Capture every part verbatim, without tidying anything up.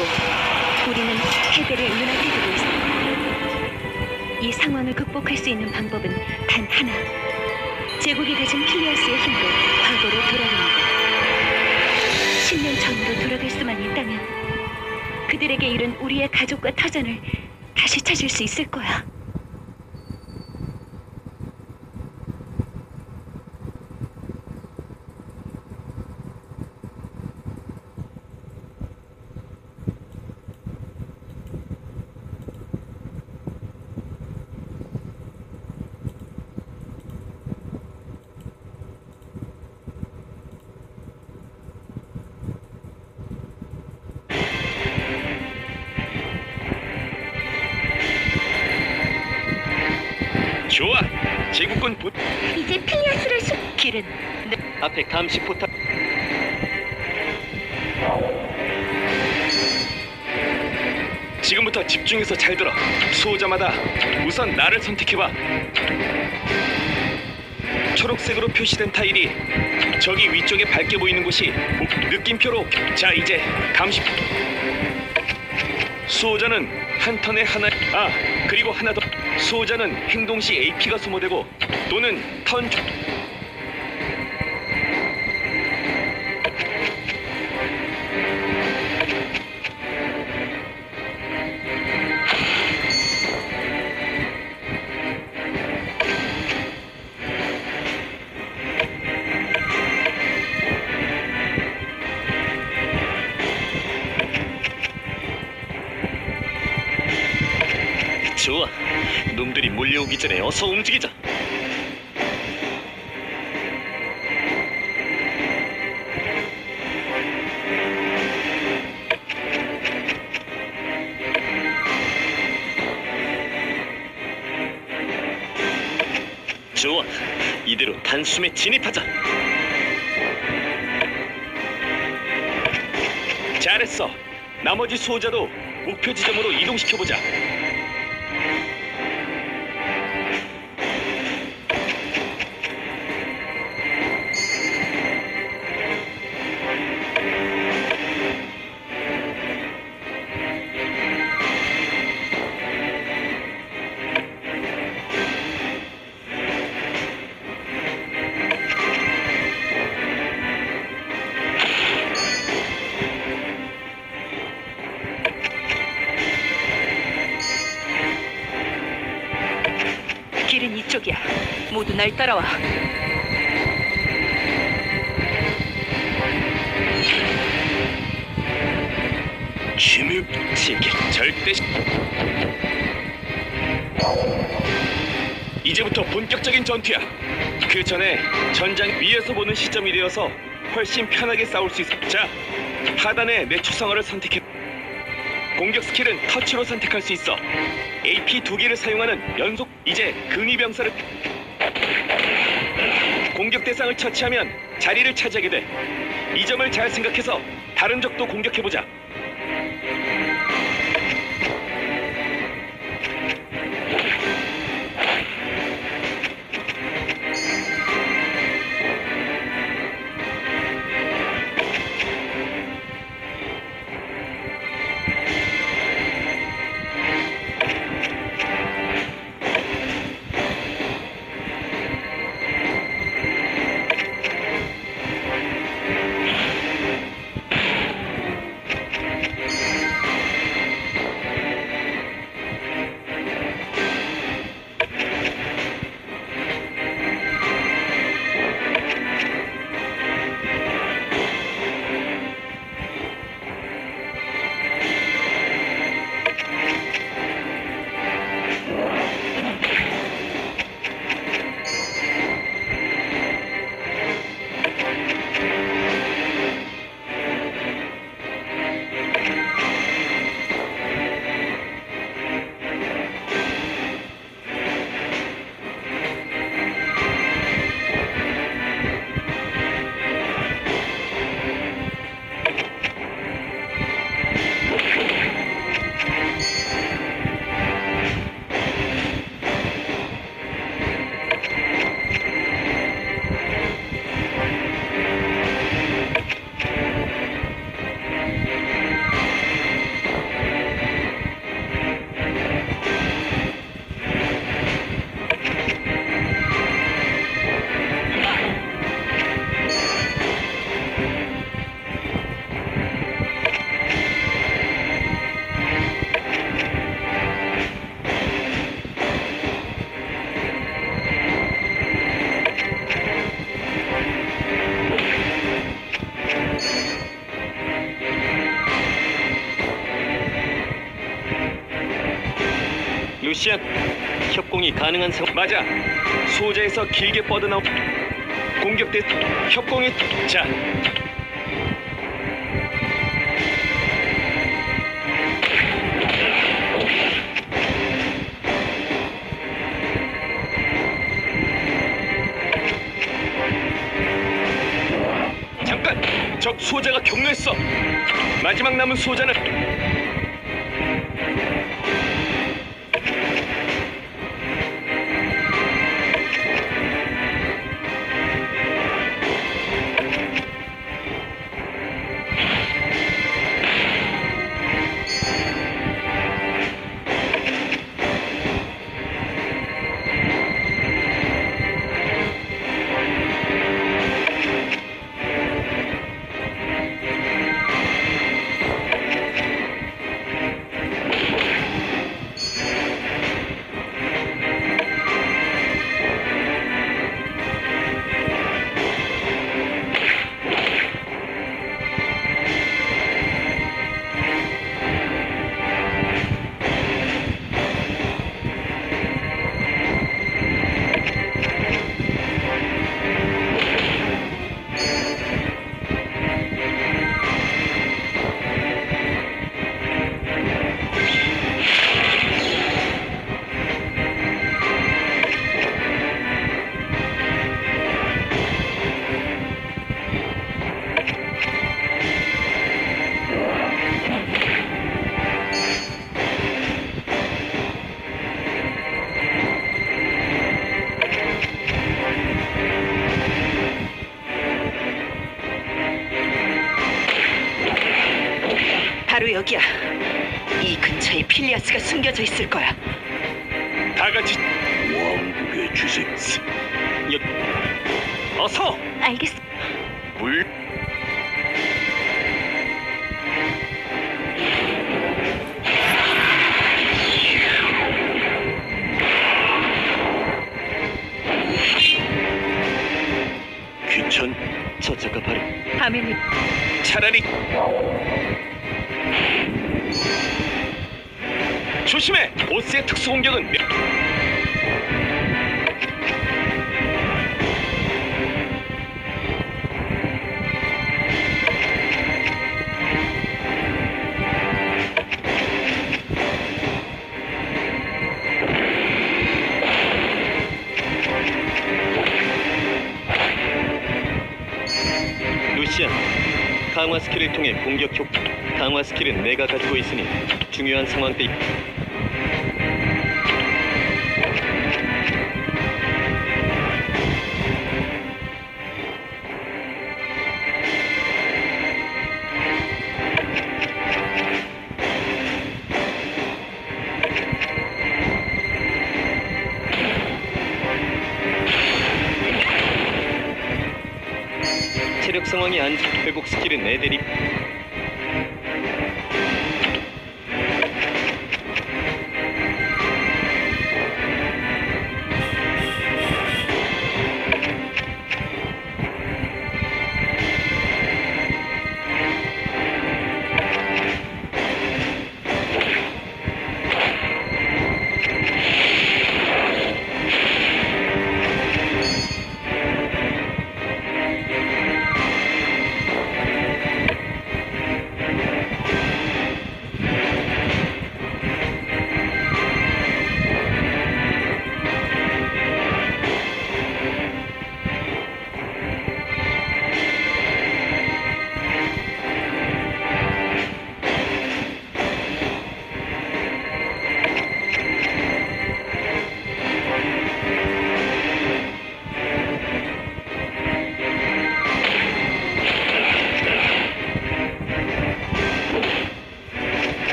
있고 우리는 패배를 눈앞에 두고 있어. 이 상황을 극복할 수 있는 방법은 단 하나. 제국이 가진 필리아스의 힘으로 과거로 돌아가는 것. 십 년 전으로 돌아갈 수만 있다면 그들에게 잃은 우리의 가족과 터전을 다시 찾을 수 있을 거야. 좋아! 제국군 부... 이제 필리아스를 수... 길은 내... 앞에 감시 포탑... 지금부터 집중해서 잘 들어. 수호자마다 우선 나를 선택해봐. 초록색으로 표시된 타일이 저기 위쪽에 밝게 보이는 곳이 느낌표로. 자, 이제 감시... 수호자는 한 턴에 하나... 아, 그리고 하나 더. 수호자는 행동 시 에이피가 소모되고 또는 턴... 좋아. 놈들이 몰려오기 전에 어서 움직이자. 좋아. 이대로 단숨에 진입하자. 잘했어. 나머지 수호자도 목표 지점으로 이동시켜보자. 길은 이쪽이야. 모두 날 따라와. 힘을 붙이게 절대... 이제부터 본격적인 전투야. 그 전에 전장 위에서 보는 시점이 되어서 훨씬 편하게 싸울 수 있어. 자, 하단에 내 초상화를 선택해. 공격 스킬은 터치로 선택할 수 있어. 에이피 두 개를 사용하는 연속. 이제 근위병사를... 공격 대상을 처치하면 자리를 차지하게 돼. 이 점을 잘 생각해서 다른 적도 공격해보자. 루시안, 협공이 가능한 상황. 맞아. 소재에서 길게 뻗어나오. 공격대 협공이 자. 잠깐! 적 수호자가 격노했어! 마지막 남은 수호자는 바로 여기야. 이 근처에 필리아스가 숨겨져 있을 거야. 다 같이 왕국의 주식. 여... 어서 알겠어. 물 귀천. 저자가 바로 하멜리. 차라리 조심해! 보스의 특수 공격은 몇... 루시안. 강화 스킬을 통해 공격 효. 강화 스킬은 내가 가지고 있으니 중요한 상황 때. 체력 상황이 안 좋. 회복 스킬은 애들이.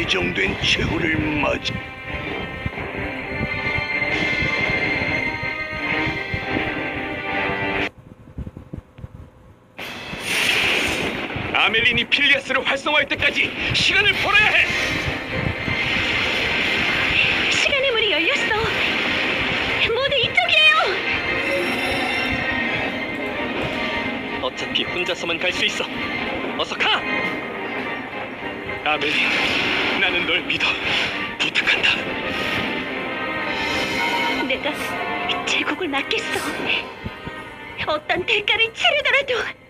예정된 최후를 맞이. 아멜린이 필리아스를 활성화할 때까지 시간을 벌어야 해. 시간의 문이 열렸어. 모두 이쪽이에요. 어차피 혼자서만 갈 수 있어. 어서 가! 아멜린, 나는 널 믿어. 부탁한다. 내가 제국을 맡겠어. 어떤 대가를 치르더라도.